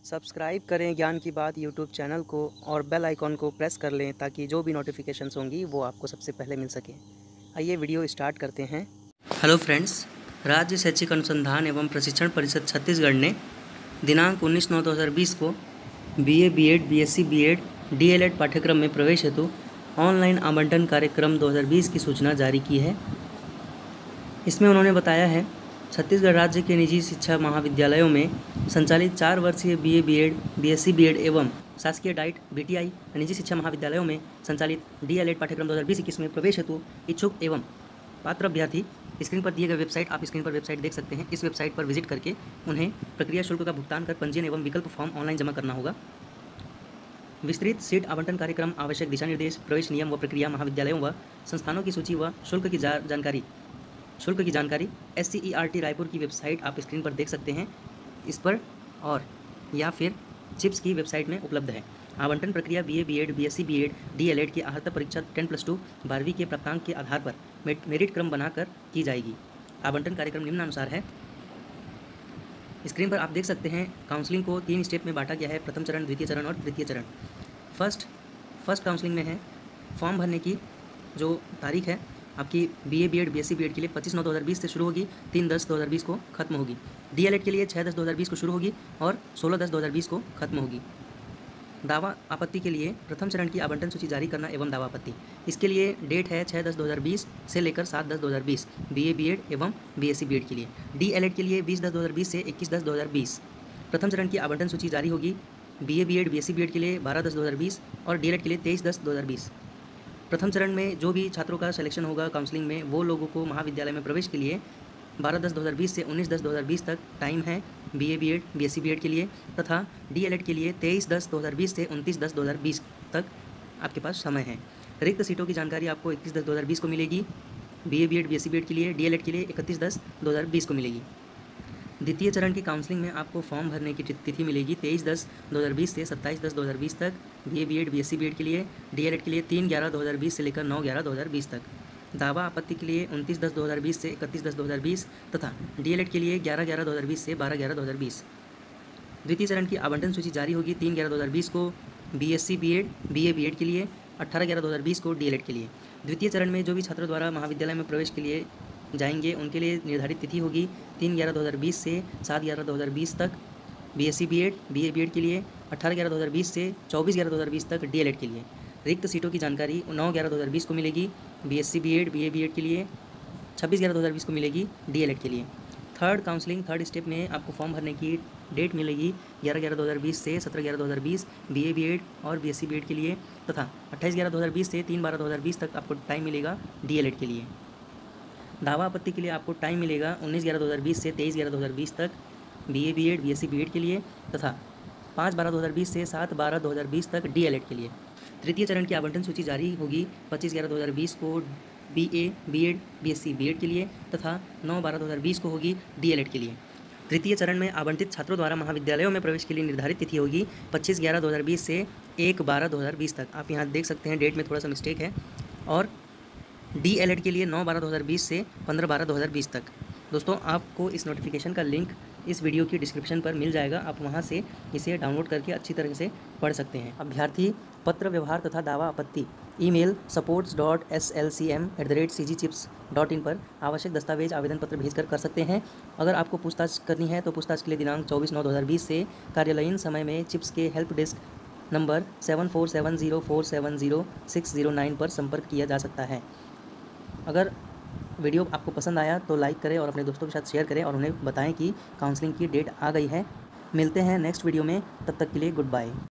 Subscribe करें ज्ञान की बात यूट्यूब चैनल को और बेल आइकॉन को प्रेस कर लें ताकि जो भी नोटिफिकेशंस होंगी वो आपको सबसे पहले मिल सके। आइए वीडियो स्टार्ट करते हैं। हेलो फ्रेंड्स, राज्य शैक्षिक अनुसंधान एवं प्रशिक्षण परिषद छत्तीसगढ़ ने दिनांक 19/9/2020 को BA BEd BSc BEd DLEd पाठ्यक्रम में प्रवेश हेतु ऑनलाइन आवंटन कार्यक्रम 2020 की सूचना जारी की है। इसमें उन्होंने बताया है, छत्तीसगढ़ राज्य के निजी शिक्षा महाविद्यालयों में संचालित 4 वर्षीय BA BEd BSc BEd एवं शासकीय डाइट BTI निजी शिक्षा महाविद्यालयों में संचालित DLEd पाठ्यक्रम 2020-21 में प्रवेश हेतु इच्छुक एवं पात्र अभ्यर्थी स्क्रीन पर दिए गए वेबसाइट, आप स्क्रीन पर वेबसाइट देख सकते हैं। इस वेबसाइट पर विजिट करके उन्हें प्रक्रिया शुल्क का भुगतान कर पंजीयन एवं विकल्प फॉर्म ऑनलाइन जमा करना होगा। विस्तृत सीट आवंटन कार्यक्रम, आवश्यक दिशा निर्देश, प्रवेश नियम व प्रक्रिया, महाविद्यालयों व संस्थानों की सूची व शुल्क की जानकारी SCERT रायपुर की वेबसाइट आप स्क्रीन पर देख सकते हैं इस पर, और या फिर चिप्स की वेबसाइट में उपलब्ध है। आवंटन प्रक्रिया BA BEd BSc BEd DLEd की अर्हता परीक्षा 10+2 12वीं के प्राप्तांक के आधार पर मेरिट क्रम बनाकर की जाएगी। आवंटन कार्यक्रम निम्नानुसार है। स्क्रीन पर आप देख सकते हैं, काउंसलिंग को 3 स्टेप में बांटा गया है। प्रथम चरण, द्वितीय चरण और तृतीय चरण। फर्स्ट काउंसलिंग में है फॉर्म भरने की जो तारीख है आपकी BA BEd BSc BEd के लिए 25/9/2020 से शुरू होगी, 3/10/2020 को खत्म होगी। DLEd के लिए 6/10/2020 को शुरू होगी और 16/10/2020 को खत्म होगी। दावा आपत्ति के लिए प्रथम चरण की आवंटन सूची जारी करना एवं दावा आपत्ति, इसके लिए डेट है 6/10/2020 से लेकर 7/10/2020 BA BEd एवं BSc BEd के लिए। DLEd के लिए 20/10/2020 से 21/10/2020। प्रथम चरण की आवंटन सूची जारी होगी BA BEd BSc BEd के लिए 12/10/2020 और DLEd के लिए 23/10/2020। प्रथम चरण में जो भी छात्रों का सिलेक्शन होगा काउंसलिंग में, वो लोगों को महाविद्यालय में प्रवेश के लिए 12/10/2020 से 19/10/2020 तक टाइम है BA BEd BSc BEd के लिए, तथा DLEd के लिए 23/10/2020 से 29/10/2020 तक आपके पास समय है। रिक्त सीटों की जानकारी आपको 21/10/2020 को मिलेगी BA BEd BSc BEd के लिए। DLEd के लिए 31/10/2020 को मिलेगी। द्वितीय चरण की काउंसलिंग में आपको फॉर्म भरने की तिथि मिलेगी 23/10/2020 से 27/10/2020 तक BA BEd BSc BEd के लिए। DLEd के लिए 3/11/2020 से लेकर 9/11/2020 तक। दावा आपत्ति के लिए 29/10/2020 से 31/10/2020 तथा DLEd के लिए 11/11/2020 से 12/11/2020। द्वितीय चरण की आवंटन सूची जारी होगी 3/11/2020 को BSc BEd BA BEd के लिए, 18/11/2020 को DLEd के लिए। द्वितीय चरण में जो भी छात्रों द्वारा महाविद्यालय में प्रवेश के लिए जाएंगे उनके लिए निर्धारित तिथि होगी 3/11/2020 से 7/11/2020 तक BSc BEd BA BEd के लिए, 18/11/2020 से 24/11/2020 तक DLEd के लिए। रिक्त सीटों की जानकारी 9/11/2020 को मिलेगी BSc BEd BA BEd के लिए, 26/11/2020 को मिलेगी DLEd के लिए। थर्ड स्टेप में आपको फॉर्म भरने की डेट मिलेगी 11/11/2020 से 17/11/2020 BA BEd और BSc BEd के लिए, तथा 28/11/2020 से 3/12/2020 तक आपको टाइम मिलेगा DLEd के लिए। दावा आपत्ति के लिए आपको टाइम मिलेगा 19/11/2020 से 23/11/2020 तक BA BEd BSc BEd के लिए, तथा 5/12/2020 से 7/12/2020 तक DLEd के लिए। तृतीय चरण की आवंटन सूची जारी होगी 25/11/2020 को BA BEd BSc BEd के लिए, तथा 9/12/2020 को होगी DLEd के लिए। तृतीय चरण में आवंटित छात्रों द्वारा महाविद्यालयों में प्रवेश के लिए निर्धारित तिथि होगी 25/11/2020 से 1/12/2020 तक। आप यहाँ देख सकते हैं डेट में थोड़ा सा मिस्टेक है। और DLEd के लिए 9/12/2020 से 15/12/2020 तक। दोस्तों, आपको इस नोटिफिकेशन का लिंक इस वीडियो की डिस्क्रिप्शन पर मिल जाएगा, आप वहां से इसे डाउनलोड करके अच्छी तरह से पढ़ सकते हैं। अभ्यर्थी पत्र व्यवहार तथा दावा आपत्ति email supports.slcm@cgchips.in पर आवश्यक दस्तावेज आवेदन पत्र भेजकर कर सकते हैं। अगर आपको पूछताछ करनी है तो पूछताछ के लिए दिनांक 24/9/2020 से कार्यालयीन समय में चिप्स के हेल्प डेस्क नंबर 7470470609 पर संपर्क किया जा सकता है। अगर वीडियो आपको पसंद आया तो लाइक करें और अपने दोस्तों के साथ शेयर करें और उन्हें बताएं कि काउंसलिंग की डेट आ गई है। मिलते हैं नेक्स्ट वीडियो में, तब तक के लिए गुड बाय।